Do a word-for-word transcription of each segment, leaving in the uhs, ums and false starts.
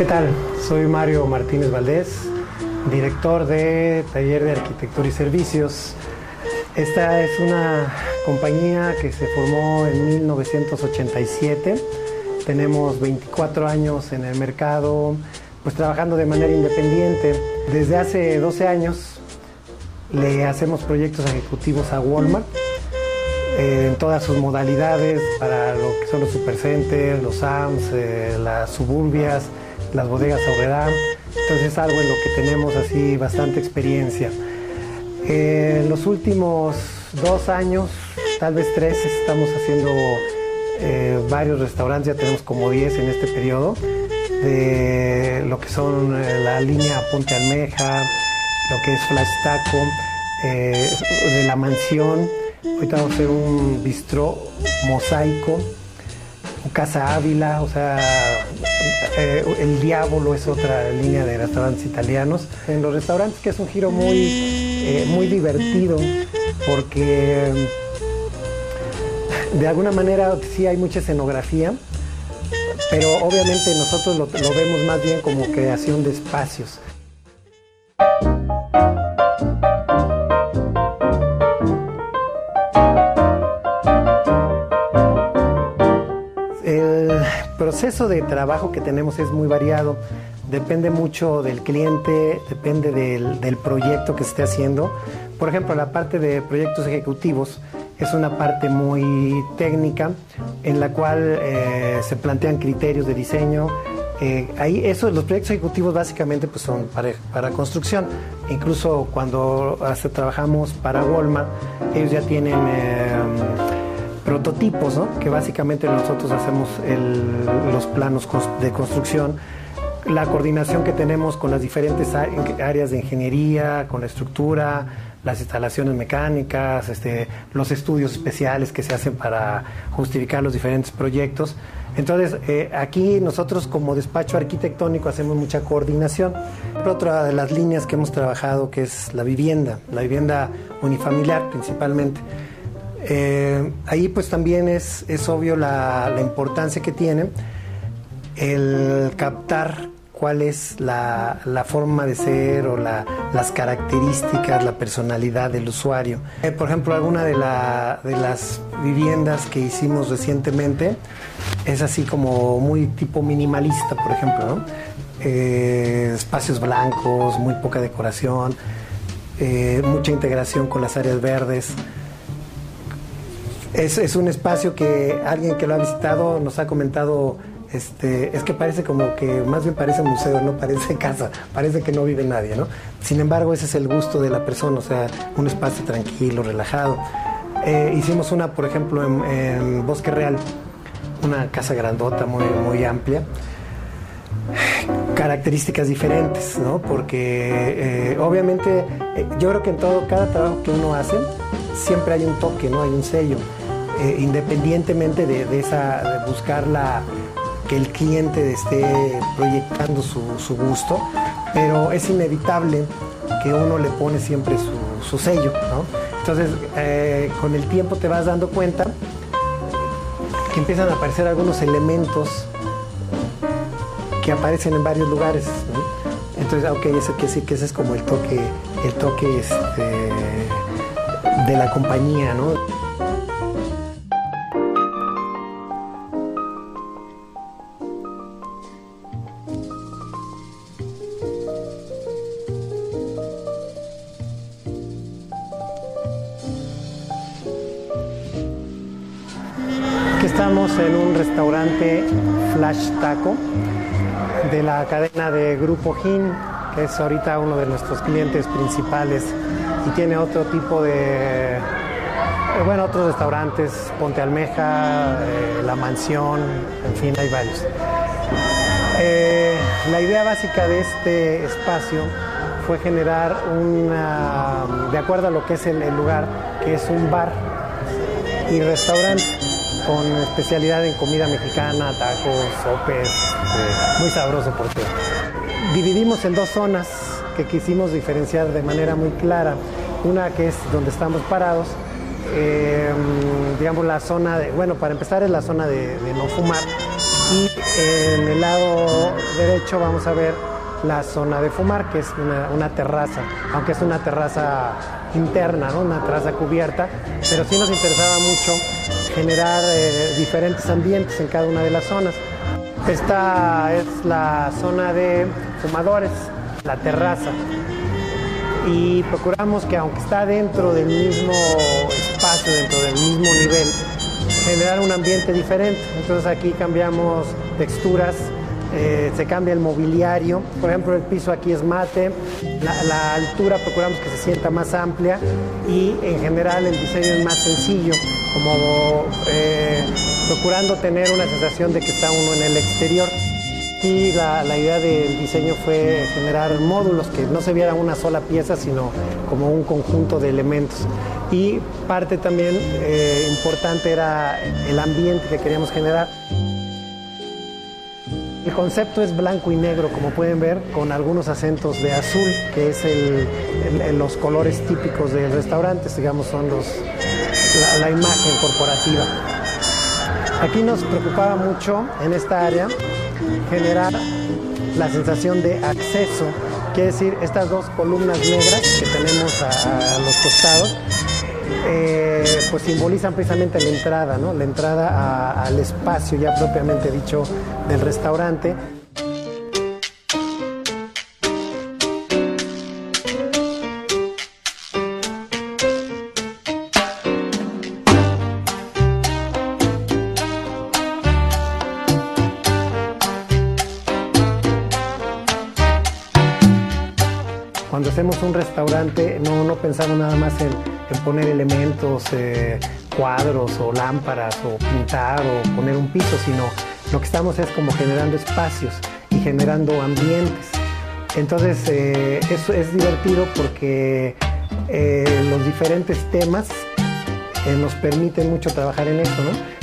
¿Qué tal? Soy Mario Martínez Valdés, director de Taller de Arquitectura y Servicios. Esta es una compañía que se formó en mil novecientos ochenta y siete. Tenemos veinticuatro años en el mercado, pues trabajando de manera independiente. Desde hace doce años le hacemos proyectos ejecutivos a Walmart eh, en todas sus modalidades, para lo que son los supercenters, los Sams, eh, las suburbias, las bodegas Aurrerá. Entonces es algo en lo que tenemos así bastante experiencia. Eh, en los últimos dos años, tal vez tres, estamos haciendo eh, varios restaurantes, ya tenemos como diez en este periodo, de lo que son eh, la línea Ponte Almeja, lo que es Flash Taco, eh, de La Mansión. Ahorita vamos a hacer un bistró Mosaico, Casa Ávila, o sea, eh, El Diablo es otra línea de restaurantes italianos. En los restaurantes, que es un giro muy, eh, muy divertido, porque de alguna manera sí hay mucha escenografía, pero obviamente nosotros lo, lo vemos más bien como creación de espacios. El proceso de trabajo que tenemos es muy variado, depende mucho del cliente, depende del, del proyecto que se esté haciendo. Por ejemplo, la parte de proyectos ejecutivos es una parte muy técnica en la cual eh, se plantean criterios de diseño. Eh, ahí eso, los proyectos ejecutivos básicamente pues son para, para construcción. Incluso cuando hace, trabajamos para Walmart, ellos ya tienen eh, prototipos, ¿no? Que básicamente nosotros hacemos el, los planos de construcción, la coordinación que tenemos con las diferentes áreas de ingeniería, con la estructura, las instalaciones mecánicas, este, los estudios especiales que se hacen para justificar los diferentes proyectos. Entonces, eh, aquí nosotros como despacho arquitectónico hacemos mucha coordinación. Otra de las líneas que hemos trabajado, que es la vivienda, la vivienda unifamiliar principalmente. Eh, ahí pues también es, es obvio la, la importancia que tiene el captar cuál es la, la forma de ser o la, las características, la personalidad del usuario. Eh, por ejemplo, alguna de, la, de las viviendas que hicimos recientemente es así como muy tipo minimalista, por ejemplo, ¿no? Eh, espacios blancos, muy poca decoración, eh, mucha integración con las áreas verdes. Es, es un espacio que alguien que lo ha visitado nos ha comentado, este, es que parece como que, más bien parece museo, no parece casa, parece que no vive nadie, ¿no? Sin embargo, ese es el gusto de la persona, o sea, un espacio tranquilo, relajado. Eh, hicimos una, por ejemplo, en, en Bosque Real, una casa grandota, muy, muy amplia, características diferentes, ¿no? Porque eh, obviamente eh, yo creo que en todo, cada trabajo que uno hace, siempre hay un toque, ¿no? Hay un sello. Eh, independientemente de, de esa, de buscar la, que el cliente esté proyectando su, su gusto, pero es inevitable que uno le pone siempre su, su sello, ¿no? Entonces, eh, con el tiempo te vas dando cuenta que empiezan a aparecer algunos elementos que aparecen en varios lugares, ¿no? Entonces, ok, ese, que sí, que ese es como el toque, el toque este, de la compañía, ¿no? Estamos en un restaurante Flash Taco de la cadena de Grupo Gin, que es ahorita uno de nuestros clientes principales, y tiene otro tipo de, bueno, otros restaurantes, Ponte Almeja, eh, La Mansión, en fin, hay varios. Eh, la idea básica de este espacio fue generar una, de acuerdo a lo que es el, el lugar, que es un bar y restaurante, con especialidad en comida mexicana, tacos, sopes, eh, muy sabroso por cierto. Dividimos en dos zonas que quisimos diferenciar de manera muy clara. Una que es donde estamos parados, eh, digamos la zona de, bueno, para empezar es la zona de, de no fumar, Y en el lado derecho vamos a ver la zona de fumar, que es una, una terraza, aunque es una terraza interna, ¿no? Una terraza cubierta, pero sí nos interesaba mucho generar eh, diferentes ambientes en cada una de las zonas. Esta es la zona de fumadores, la terraza, y procuramos que, aunque está dentro del mismo espacio, dentro del mismo nivel, generar un ambiente diferente. Entonces aquí cambiamos texturas, eh, se cambia el mobiliario. Por ejemplo, el piso aquí es mate, la, la altura procuramos que se sienta más amplia, y en general el diseño es más sencillo, como eh, procurando tener una sensación de que está uno en el exterior. Y la, la idea del diseño fue generar módulos, que no se viera una sola pieza, sino como un conjunto de elementos. Y parte también eh, importante era el ambiente que queríamos generar. El concepto es blanco y negro, como pueden ver, con algunos acentos de azul, que es el, el, los colores típicos del restaurante, digamos, son los, la, la imagen corporativa. Aquí nos preocupaba mucho en esta área generar la sensación de acceso, quiere decir, estas dos columnas negras que tenemos a, a los costados, eh, pues simbolizan precisamente la entrada, ¿no? La entrada a, al espacio ya propiamente dicho del restaurante. Cuando hacemos un restaurante no, no pensamos nada más en, en poner elementos, eh, cuadros o lámparas o pintar o poner un piso, sino lo que estamos es como generando espacios y generando ambientes. Entonces eh, eso es divertido porque eh, los diferentes temas eh, nos permiten mucho trabajar en eso, ¿no?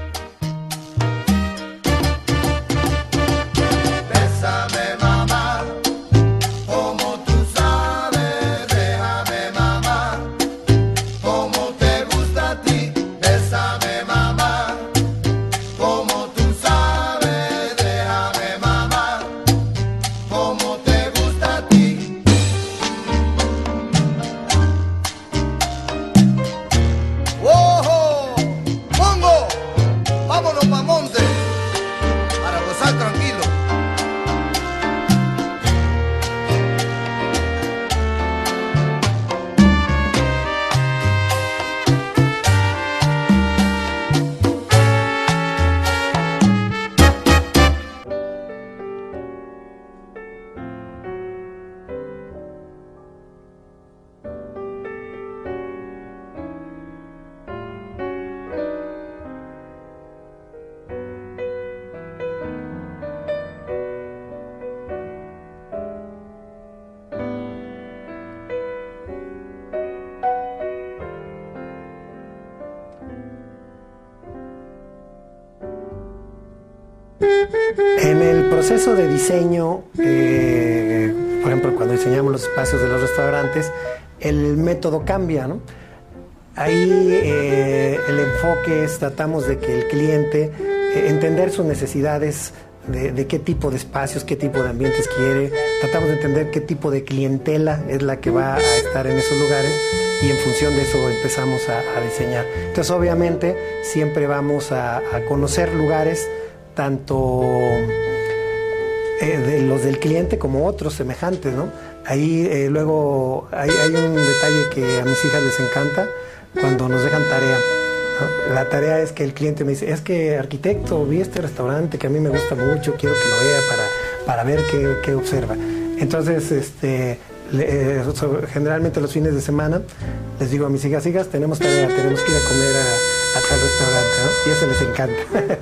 En el proceso de diseño, eh, por ejemplo, cuando diseñamos los espacios de los restaurantes, el método cambia, ¿no? Ahí eh, el enfoque es, tratamos de que el cliente, eh, entender sus necesidades, de, de qué tipo de espacios, qué tipo de ambientes quiere, tratamos de entender qué tipo de clientela es la que va a estar en esos lugares, y en función de eso empezamos a, a diseñar. Entonces, obviamente, siempre vamos a, a conocer lugares, tanto eh, de los del cliente como otros semejantes, ¿no? Ahí eh, luego hay, hay un detalle que a mis hijas les encanta cuando nos dejan tarea, ¿no? La tarea es que el cliente me dice, es que arquitecto, vi este restaurante que a mí me gusta mucho, quiero que lo vea para, para ver qué, qué observa. Entonces, este, le, eh, generalmente los fines de semana les digo a mis hijas, hijas, tenemos tarea, tenemos que ir a comer a, a tal restaurante, ¿no? Y eso les encanta.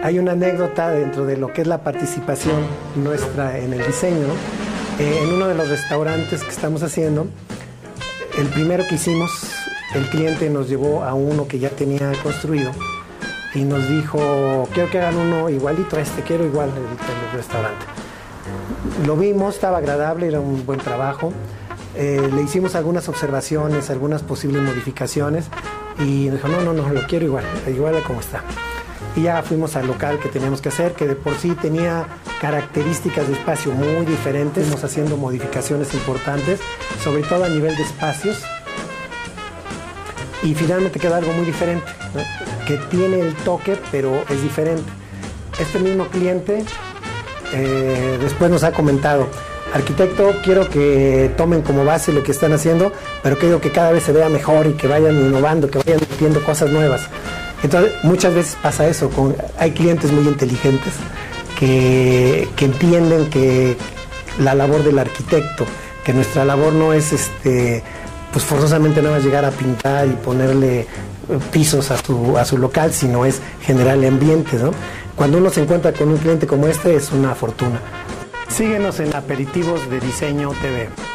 hay una anécdota dentro de lo que es la participación nuestra en el diseño. Eh, en uno de los restaurantes que estamos haciendo, el primero que hicimos, el cliente nos llevó a uno que ya tenía construido y nos dijo, quiero que hagan uno igualito a este, quiero igual el, el restaurante. Lo vimos, estaba agradable, era un buen trabajo. Eh, le hicimos algunas observaciones, algunas posibles modificaciones y nos dijo, no, no, no, lo quiero igual, igual a como está. Y ya fuimos al local que teníamos que hacer, que de por sí tenía características de espacio muy diferentes. Estamos haciendo modificaciones importantes, sobre todo a nivel de espacios. Y finalmente queda algo muy diferente, ¿no? Que tiene el toque, pero es diferente. Este mismo cliente eh, después nos ha comentado, arquitecto, quiero que tomen como base lo que están haciendo, pero quiero que cada vez se vea mejor y que vayan innovando, que vayan metiendo cosas nuevas. Entonces, muchas veces pasa eso, con, hay clientes muy inteligentes que, que entienden que la labor del arquitecto, que nuestra labor no es este, pues forzosamente nada más llegar a pintar y ponerle pisos a su, a su local, sino es generarle ambientes, ¿no? Cuando uno se encuentra con un cliente como este es una fortuna. Síguenos en Aperitivos de Diseño T V.